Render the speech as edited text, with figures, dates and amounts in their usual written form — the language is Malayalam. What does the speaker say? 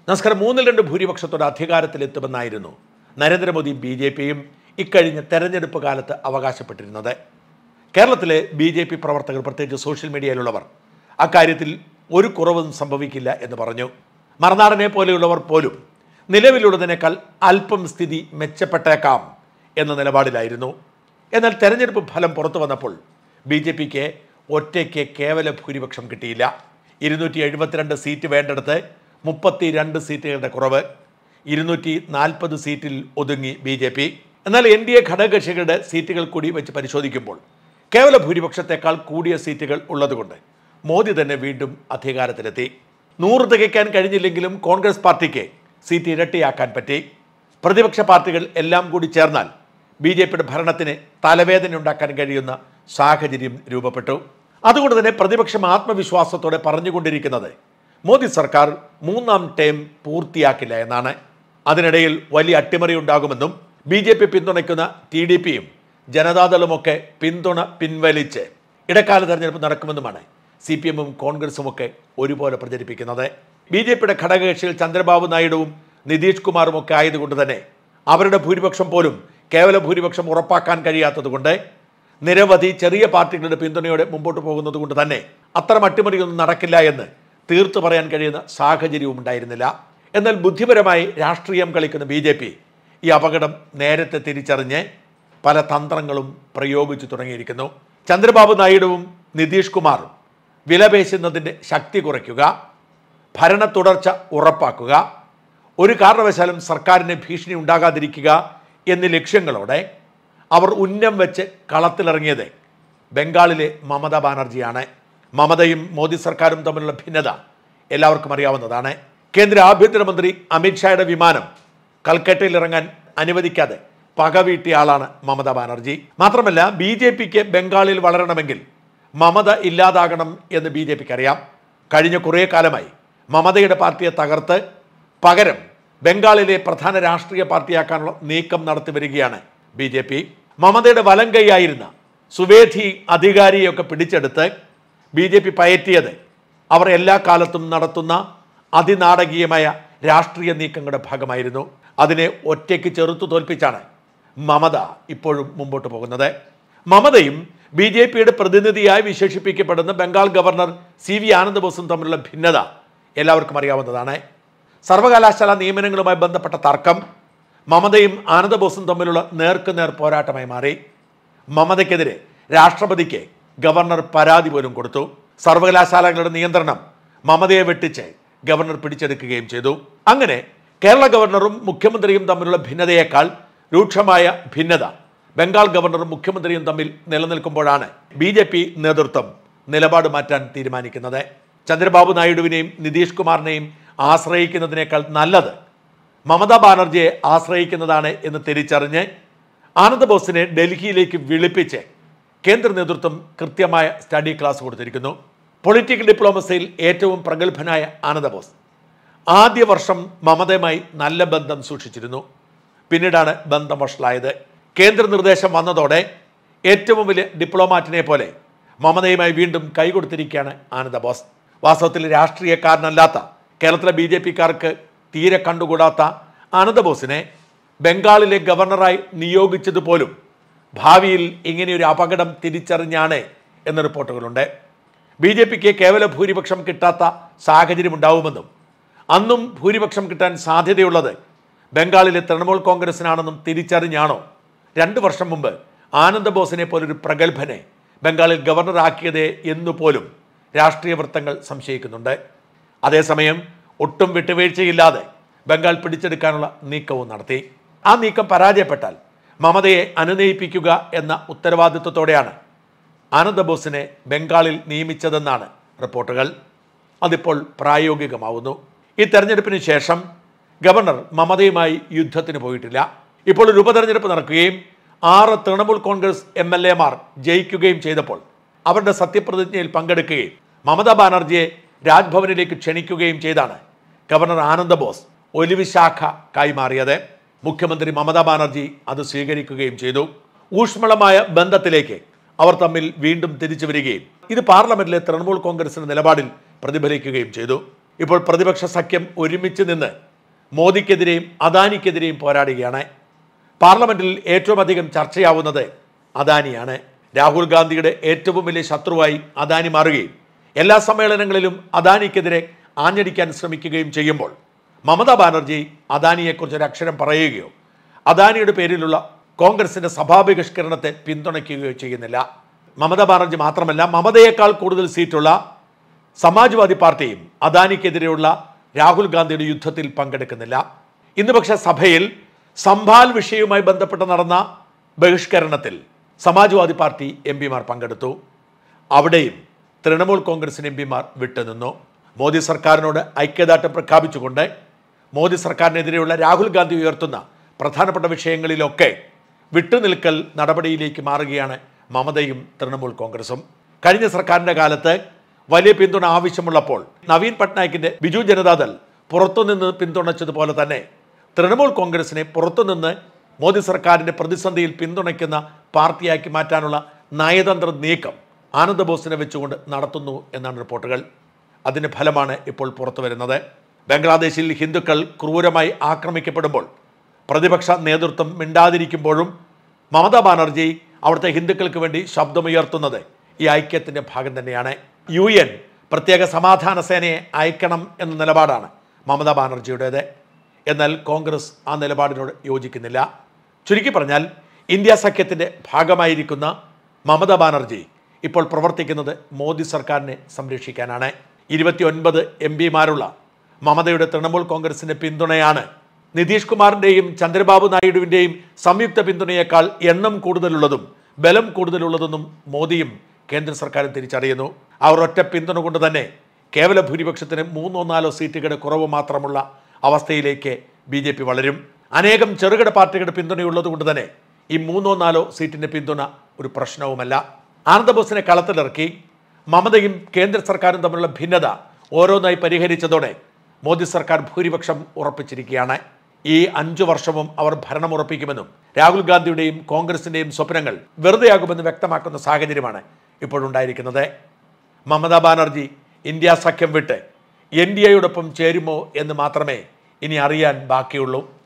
നമസ്കാരം. 2 ഭൂരിപക്ഷത്തോടെ അധികാരത്തിലെത്തുമെന്നായിരുന്നു നരേന്ദ്രമോദി BJPയും ഇക്കഴിഞ്ഞ തെരഞ്ഞെടുപ്പ് കാലത്ത് അവകാശപ്പെട്ടിരുന്നത്. കേരളത്തിലെ BJP പ്രവർത്തകർ, പ്രത്യേകിച്ച് സോഷ്യൽ മീഡിയയിലുള്ളവർ, അക്കാര്യത്തിൽ ഒരു കുറവും സംഭവിക്കില്ല എന്ന് പറഞ്ഞു. മറുനാടനെ പോലെയുള്ളവർ പോലും നിലവിലുള്ളതിനേക്കാൾ അല്പം സ്ഥിതി മെച്ചപ്പെട്ടേക്കാം എന്ന നിലപാടിലായിരുന്നു. എന്നാൽ തെരഞ്ഞെടുപ്പ് ഫലം പുറത്തു വന്നപ്പോൾ BJPക്ക് ഒറ്റയ്ക്ക് കേവല ഭൂരിപക്ഷം കിട്ടിയില്ല. 272 സീറ്റ് വേണ്ടെടുത്ത് 32 സീറ്റുകളുടെ കുറവ്, 240 സീറ്റിൽ ഒതുങ്ങി BJP. എന്നാൽ NDA ഘടകകക്ഷികളുടെ സീറ്റുകൾ കൂടി വെച്ച് പരിശോധിക്കുമ്പോൾ കേവല ഭൂരിപക്ഷത്തെക്കാൾ കൂടിയ സീറ്റുകൾ ഉള്ളതുകൊണ്ട് മോദി തന്നെ വീണ്ടും അധികാരത്തിലെത്തി. 100 തികയ്ക്കാൻ കഴിഞ്ഞില്ലെങ്കിലും കോൺഗ്രസ് പാർട്ടിക്ക് സീറ്റ് ഇരട്ടിയാക്കാൻ പറ്റി. പ്രതിപക്ഷ പാർട്ടികൾ എല്ലാം കൂടി ചേർന്നാൽ BJPയുടെ ഭരണത്തിന് തലവേദന ഉണ്ടാക്കാൻ കഴിയുന്ന സാഹചര്യം രൂപപ്പെട്ടു. അതുകൊണ്ട് തന്നെ പ്രതിപക്ഷം ആത്മവിശ്വാസത്തോടെ പറഞ്ഞുകൊണ്ടിരിക്കുന്നത് മോദി സർക്കാർ 3ാം ടേം പൂർത്തിയാക്കില്ല എന്നാണ്. അതിനിടയിൽ വലിയ അട്ടിമറി ഉണ്ടാകുമെന്നും BJP പിന്തുണയ്ക്കുന്ന TDPയും ജനതാദളുമൊക്കെ പിന്തുണ പിൻവലിച്ച് ഇടക്കാല തെരഞ്ഞെടുപ്പ് നടക്കുമെന്നുമാണ് CPMും കോൺഗ്രസുമൊക്കെ ഒരുപോലെ പ്രചരിപ്പിക്കുന്നത്. BJPയുടെ ഘടകകക്ഷികൾ ചന്ദ്രബാബു നായിഡുവും നിതീഷ് കുമാറും ഒക്കെ ആയതുകൊണ്ട് തന്നെ അവരുടെ ഭൂരിപക്ഷം പോലും കേവല ഭൂരിപക്ഷം ഉറപ്പാക്കാൻ കഴിയാത്തതുകൊണ്ട് നിരവധി ചെറിയ പാർട്ടികളുടെ പിന്തുണയോടെ മുമ്പോട്ട് പോകുന്നത് കൊണ്ട് തന്നെ അത്തരം അട്ടിമറിയൊന്നും നടക്കില്ല എന്ന് തീർത്തു പറയാൻ കഴിയുന്ന സാഹചര്യവും ഉണ്ടായിരുന്നില്ല. എന്നാൽ ബുദ്ധിപരമായി രാഷ്ട്രീയം കളിക്കുന്ന BJP ഈ അപകടം നേരത്തെ തിരിച്ചറിഞ്ഞ് പല തന്ത്രങ്ങളും പ്രയോഗിച്ചു തുടങ്ങിയിരിക്കുന്നു. ചന്ദ്രബാബു നായിഡുവും നിതീഷ് കുമാറും വിലപേശുന്നതിൻ്റെ ശക്തി കുറയ്ക്കുക, ഭരണ തുടർച്ച ഉറപ്പാക്കുക, ഒരു കാരണവശാലും സർക്കാരിന് ഭീഷണി ഉണ്ടാകാതിരിക്കുക എന്നീ ലക്ഷ്യങ്ങളോടെ അവർ ഉന്നം വെച്ച് കളത്തിലിറങ്ങിയത് ബംഗാളിലെ മമതാ ബാനർജിയാണ്. മമതയും മോദി സർക്കാരും തമ്മിലുള്ള ഭിന്നത എല്ലാവർക്കും അറിയാവുന്നതാണ്. കേന്ദ്ര ആഭ്യന്തരമന്ത്രി അമിത്ഷായുടെ വിമാനം കൽക്കട്ടയിൽ ഇറങ്ങാൻ അനുവദിക്കാതെ പകവീട്ടിയ ആളാണ് മമതാ ബാനർജി. മാത്രമല്ല BJPക്ക് ബംഗാളിൽ വളരണമെങ്കിൽ മമത ഇല്ലാതാകണം എന്ന് BJPക്ക് അറിയാം. കഴിഞ്ഞ കുറേ കാലമായി മമതയുടെ പാർട്ടിയെ തകർത്ത് പകരം ബംഗാളിലെ പ്രധാന രാഷ്ട്രീയ പാർട്ടിയാക്കാനുള്ള നീക്കം നടത്തി വരികയാണ് BJP. മമതയുടെ വലം കൈയായിരുന്ന സുവേധി അധികാരിയൊക്കെ പിടിച്ചെടുത്ത് BJP പയറ്റിയത് അവർ എല്ലാ കാലത്തും നടത്തുന്ന അതിനാടകീയമായ രാഷ്ട്രീയ നീക്കങ്ങളുടെ ഭാഗമായിരുന്നു. അതിനെ ഒറ്റയ്ക്ക് ചെറുത്തു തോൽപ്പിച്ചാണ് മമത ഇപ്പോഴും മുമ്പോട്ട് പോകുന്നത്. മമതയും BJPയുടെ പ്രതിനിധിയായി വിശേഷിപ്പിക്കപ്പെടുന്ന ബംഗാൾ ഗവർണർ CV ആനന്ദ് ബോസും തമ്മിലുള്ള ഭിന്നത എല്ലാവർക്കും അറിയാവുന്നതാണ്. സർവകലാശാല നിയമനങ്ങളുമായി ബന്ധപ്പെട്ട തർക്കം മമതയും ആനന്ദ് ബോസും തമ്മിലുള്ള നേർക്കുനേർ പോരാട്ടമായി മാറി. മമതയ്ക്കെതിരെ രാഷ്ട്രപതിക്ക് ഗവർണർ പരാതി പോലും കൊടുത്തു. സർവകലാശാലകളുടെ നിയന്ത്രണം മമതയെ വെട്ടിച്ച് ഗവർണർ പിടിച്ചെടുക്കുകയും ചെയ്തു. അങ്ങനെ കേരള ഗവർണറും മുഖ്യമന്ത്രിയും തമ്മിലുള്ള ഭിന്നതയേക്കാൾ രൂക്ഷമായ ഭിന്നത ബംഗാൾ ഗവർണറും മുഖ്യമന്ത്രിയും തമ്മിൽ നിലനിൽക്കുമ്പോഴാണ് BJP നേതൃത്വം നിലപാട് മാറ്റാൻ തീരുമാനിക്കുന്നത്. ചന്ദ്രബാബു നായിഡുവിനെയും നിതീഷ് കുമാറിനെയും ആശ്രയിക്കുന്നതിനേക്കാൾ നല്ലത് മമതാ ബാനർജിയെ ആശ്രയിക്കുന്നതാണ് എന്ന് തിരിച്ചറിഞ്ഞ് ആനന്ദ് ബോസിനെ ഡൽഹിയിലേക്ക് വിളിപ്പിച്ച് കേന്ദ്ര നേതൃത്വം കൃത്യമായ സ്റ്റഡി ക്ലാസ് കൊടുത്തിരിക്കുന്നു. പൊളിറ്റിക്കൽ ഡിപ്ലോമസിയിൽ ഏറ്റവും പ്രഗത്ഭനായ ആനന്ദ് ബോസ് ആദ്യ വർഷം മമതയുമായി നല്ല ബന്ധം സൂക്ഷിച്ചിരുന്നു. പിന്നീടാണ് ബന്ധം വഷളായത്. കേന്ദ്ര നിർദ്ദേശം വന്നതോടെ ഏറ്റവും വലിയ ഡിപ്ലോമാറ്റിനെ പോലെ മമതയുമായി വീണ്ടും കൈകൊടുത്തിരിക്കുകയാണ് ആനന്ദ് ബോസ്. വാസ്തവത്തിൽ രാഷ്ട്രീയക്കാരനല്ലാത്ത കേരളത്തിലെ BJPക്കാർക്ക് തീരെ കണ്ടുകൂടാത്ത ആനന്ദ് ബോസിനെ ബംഗാളിലെ ഗവർണറായി നിയോഗിച്ചതുപോലും ഭാവിയിൽ ഇങ്ങനെയൊരു അപകടം തിരിച്ചറിഞ്ഞാണ് എന്ന റിപ്പോർട്ടുകളുണ്ട്. BJPക്ക് കേവല ഭൂരിപക്ഷം കിട്ടാത്ത സാഹചര്യം ഉണ്ടാവുമെന്നും അന്നും ഭൂരിപക്ഷം കിട്ടാൻ സാധ്യതയുള്ളത് ബംഗാളിലെ തൃണമൂൽ കോൺഗ്രസിനാണെന്നും തിരിച്ചറിഞ്ഞാണോ 2 വർഷം മുമ്പ് ആനന്ദ് ബോസിനെ പോലൊരു പ്രഗത്ഭനെ ബംഗാളിൽ ഗവർണറാക്കിയത് എന്നുപോലും രാഷ്ട്രീയ വൃത്തങ്ങൾ സംശയിക്കുന്നുണ്ട്. അതേസമയം ഒട്ടും വിട്ടുവീഴ്ചയില്ലാതെ ബംഗാൾ പിടിച്ചെടുക്കാനുള്ള നീക്കവും നടത്തി. ആ നീക്കം പരാജയപ്പെട്ടാൽ മമതയെ അനുനയിപ്പിക്കുക എന്ന ഉത്തരവാദിത്വത്തോടെയാണ് ആനന്ദ് ബോസിനെ ബംഗാളിൽ നിയമിച്ചതെന്നാണ് റിപ്പോർട്ടുകൾ. അതിപ്പോൾ പ്രായോഗികമാവുന്നു. ഈ തെരഞ്ഞെടുപ്പിന് ശേഷം ഗവർണർ മമതയുമായി യുദ്ധത്തിന് പോയിട്ടില്ല. ഇപ്പോൾ ഒരു ഉപതെരഞ്ഞെടുപ്പ് നടക്കുകയും 6 തൃണമൂൽ കോൺഗ്രസ് MLAമാർ ജയിക്കുകയും ചെയ്തപ്പോൾ അവരുടെ സത്യപ്രതിജ്ഞയിൽ പങ്കെടുക്കുകയും മമതാ ബാനർജിയെ രാജ്ഭവനിലേക്ക് ക്ഷണിക്കുകയും ചെയ്താണ് ഗവർണർ ആനന്ദ് ബോസ് ഒലിവ് ശാഖ കൈമാറിയത്. മുഖ്യമന്ത്രി മമതാ ബാനർജി അത് സ്വീകരിക്കുകയും ചെയ്തു. ഊഷ്മളമായ ബന്ധത്തിലേക്ക് അവർ തമ്മിൽ വീണ്ടും തിരിച്ചു വരികയും ഇത് പാർലമെന്റിലെ തൃണമൂൽ കോൺഗ്രസിന്റെ നിലപാടിൽ പ്രതിഫലിക്കുകയും ചെയ്തു. ഇപ്പോൾ പ്രതിപക്ഷ സഖ്യം ഒരുമിച്ച് നിന്ന് മോദിക്കെതിരെയും അദാനിക്കെതിരെയും പോരാടുകയാണ്. പാർലമെന്റിൽ ഏറ്റവും അധികം ചർച്ചയാവുന്നത് അദാനിയാണ്. രാഹുൽ ഗാന്ധിയുടെ ഏറ്റവും വലിയ ശത്രുവായി അദാനി മാറുകയും എല്ലാ സമ്മേളനങ്ങളിലും അദാനിക്കെതിരെ ആഞ്ഞടിക്കാൻ ശ്രമിക്കുകയും ചെയ്യുമ്പോൾ മമതാ ബാനർജി അദാനിയെക്കുറിച്ച് ഒരു അക്ഷരം പറയുകയോ അദാനിയുടെ പേരിലുള്ള കോൺഗ്രസിന്റെ സഭാബഹിഷ്കരണത്തെ പിന്തുണയ്ക്കുകയോ ചെയ്യുന്നില്ല. മമതാ ബാനർജി മാത്രമല്ല, മമതയേക്കാൾ കൂടുതൽ സീറ്റുള്ള സമാജ്വാദി പാർട്ടിയും അദാനിക്കെതിരെയുള്ള രാഹുൽ ഗാന്ധിയുടെ യുദ്ധത്തിൽ പങ്കെടുക്കുന്നില്ല. ഇന്ന് പക്ഷേ സഭയിൽ സംഭാൽ വിഷയവുമായി ബന്ധപ്പെട്ട് നടന്ന ബഹിഷ്കരണത്തിൽ സമാജ്വാദി പാർട്ടി എംപിമാർ പങ്കെടുത്തു. അവിടെയും തൃണമൂൽ കോൺഗ്രസിന് എംപിമാർ വിട്ടുനിന്നു. മോദി സർക്കാരിനോട് ഐക്യദാർഢ്യം പ്രഖ്യാപിച്ചുകൊണ്ട് മോദി സർക്കാരിനെതിരെയുള്ള രാഹുൽ ഗാന്ധി ഉയർത്തുന്ന പ്രധാനപ്പെട്ട വിഷയങ്ങളിലൊക്കെ വിട്ടുനിൽക്കൽ നടപടിയിലേക്ക് മാറുകയാണ് മമതയും തൃണമൂൽ കോൺഗ്രസും. കഴിഞ്ഞ സർക്കാരിൻ്റെ കാലത്ത് വലിയ പിന്തുണ ആവശ്യമുള്ളപ്പോൾ നവീൻ പട്നായിക്കിൻ്റെ ബിജു ജനതാദൾ പുറത്തുനിന്ന് പിന്തുണച്ചതുപോലെ തന്നെ തൃണമൂൽ കോൺഗ്രസിനെ പുറത്തുനിന്ന് മോദി സർക്കാരിൻ്റെ പ്രതിസന്ധിയിൽ പിന്തുണയ്ക്കുന്ന പാർട്ടിയാക്കി മാറ്റാനുള്ള നയതന്ത്ര നീക്കം ആനന്ദ് ബോസിനെ വെച്ചുകൊണ്ട് നടത്തുന്നു എന്നാണ് റിപ്പോർട്ടുകൾ. അതിൻ്റെ ഫലമാണ് ഇപ്പോൾ പുറത്തു വരുന്നത്. ബംഗ്ലാദേശിൽ ഹിന്ദുക്കൾ ക്രൂരമായി ആക്രമിക്കപ്പെടുമ്പോൾ പ്രതിപക്ഷ നേതൃത്വം മിണ്ടാതിരിക്കുമ്പോഴും മമതാ ബാനർജി അവിടുത്തെ ഹിന്ദുക്കൾക്ക് വേണ്ടി ശബ്ദമുയർത്തുന്നത് ഈ ഐക്യത്തിൻ്റെ ഭാഗം തന്നെയാണ്. UN പ്രത്യേക സമാധാന സേനയെ അയക്കണം എന്ന നിലപാടാണ് മമതാ ബാനർജിയുടേത്. എന്നാൽ കോൺഗ്രസ് ആ നിലപാടിനോട് യോജിക്കുന്നില്ല. ചുരുക്കി പറഞ്ഞാൽ ഇന്ത്യ സഖ്യത്തിൻ്റെ ഭാഗമായിരിക്കുന്ന മമതാ ബാനർജി ഇപ്പോൾ പ്രവർത്തിക്കുന്നത് മോദി സർക്കാരിനെ സംരക്ഷിക്കാനാണ്. 29 MPമാരുള്ള മമതയുടെ തൃണമൂൽ കോൺഗ്രസിൻ്റെ പിന്തുണയാണ് നിതീഷ് കുമാറിൻ്റെയും ചന്ദ്രബാബു നായിഡുവിൻ്റെയും സംയുക്ത പിന്തുണയേക്കാൾ എണ്ണം കൂടുതലുള്ളതും ബലം കൂടുതലുള്ളതെന്നും മോദിയും കേന്ദ്ര സർക്കാരും തിരിച്ചറിയുന്നു. അവർ ഒറ്റ പിന്തുണ കൊണ്ട് തന്നെ കേവല ഭൂരിപക്ഷത്തിന് 3-4 സീറ്റുകളുടെ കുറവ് മാത്രമുള്ള അവസ്ഥയിലേക്ക് BJP വളരും. അനേകം ചെറുകിട പാർട്ടികളുടെ പിന്തുണയുള്ളത് കൊണ്ട് തന്നെ ഈ 3-4 സീറ്റിൻ്റെ പിന്തുണ ഒരു പ്രശ്നവുമല്ല. ആനന്ദ് ബോസിനെ കളത്തിലിറക്കി മമതയും കേന്ദ്ര സർക്കാരും തമ്മിലുള്ള ഭിന്നത ഓരോന്നായി പരിഹരിച്ചതോടെ മോദി സർക്കാർ ഭൂരിപക്ഷം ഉറപ്പിച്ചിരിക്കുകയാണ്. ഈ 5 വർഷവും അവർ ഭരണം ഉറപ്പിക്കുമെന്നും രാഹുൽ ഗാന്ധിയുടെയും കോൺഗ്രസിൻ്റെയും സ്വപ്നങ്ങൾ വെറുതെയാകുമെന്ന് വ്യക്തമാക്കുന്ന സാഹചര്യമാണ് ഇപ്പോഴുണ്ടായിരിക്കുന്നത്. മമതാ ബാനർജി ഇന്ത്യ സഖ്യം വിട്ട് NDAയോടൊപ്പം ചേരുമോ എന്ന് മാത്രമേ ഇനി അറിയാൻ ബാക്കിയുള്ളൂ.